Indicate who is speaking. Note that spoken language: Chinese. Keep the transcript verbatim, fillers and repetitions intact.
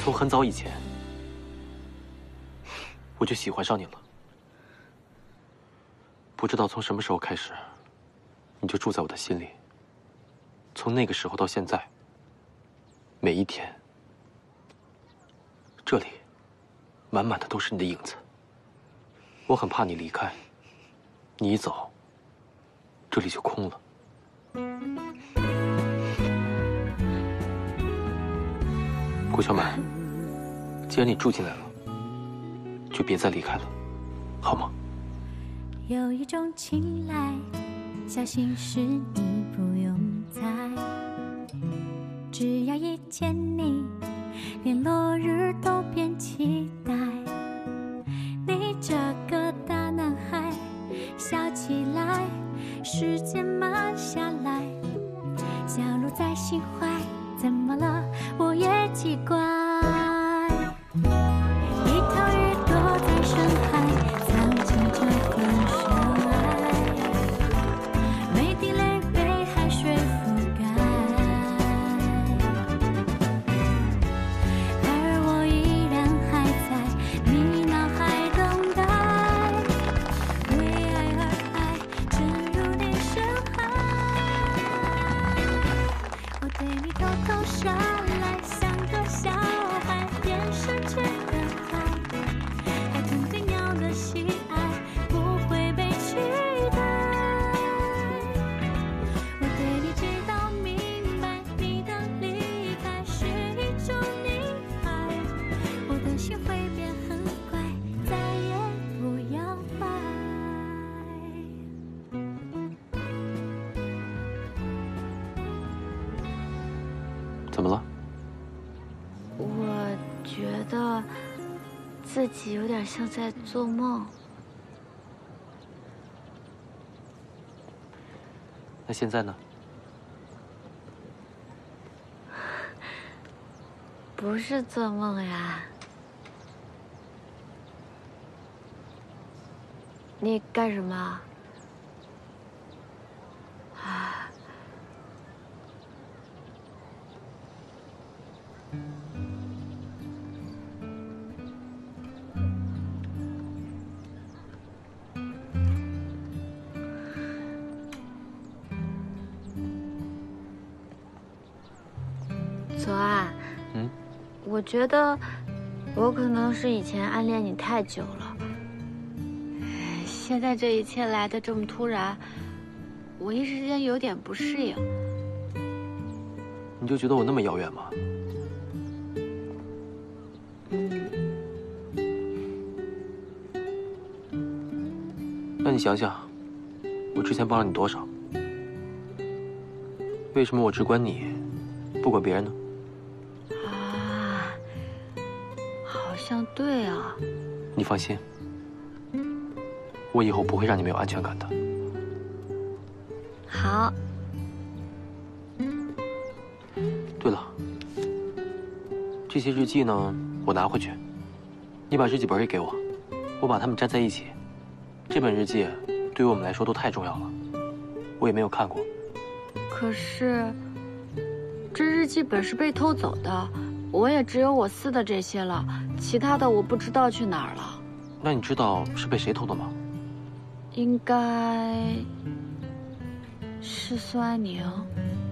Speaker 1: 从很早以前，我就喜欢上你了。不知道从什么时候开始，你就住在我的心里。从那个时候到现在，每一天，这里满满的都是你的影子。我很怕你离开，你一走，这里就空了。顾小满，既然你住进来了，就别再离开了，好吗？
Speaker 2: 有一种青睐，小心事你不用猜，只要一见你，连落日都变期待。你这个大男孩，笑起来，时间慢下来，小鹿在心怀，怎么了？我也奇怪。一头鱼躲在深海，藏进这份深爱，每滴泪被海水覆盖，而我依然还在你脑海等待，为爱而爱，沉入你深海。我对你偷偷上来，像个小孩，电视剧的爱，海豚对鸟的喜爱不会被取代。我对你知道明白，你的离开是一种溺爱，我的心会变很乖，再也不摇摆。
Speaker 1: 怎么了？
Speaker 3: 我觉得自己有点像在做梦。
Speaker 1: 那现在呢？
Speaker 3: 不是做梦呀。你干什么？啊。左岸，
Speaker 1: 嗯，
Speaker 3: 我觉得我可能是以前暗恋你太久了，现在这一切来的这么突然，我一时间有点不适应。
Speaker 1: 你就觉得我那么遥远吗？
Speaker 3: 嗯，
Speaker 1: 那你想想，我之前帮了你多少？为什么我只管你，不管别人呢？
Speaker 3: 啊，好像对啊。
Speaker 1: 你放心，我以后不会让你没有安全感的。
Speaker 3: 好。
Speaker 1: 对了，这些日记呢，我拿回去，你把日记本也给我，我把它们粘在一起。这本日记对于我们来说都太重要了，我也没有看过。
Speaker 3: 可是，这日记本是被偷走的，我也只有我撕的这些了，其他的我不知道去哪儿了。
Speaker 1: 那你知道是被谁偷的吗？
Speaker 3: 应该是苏安宁。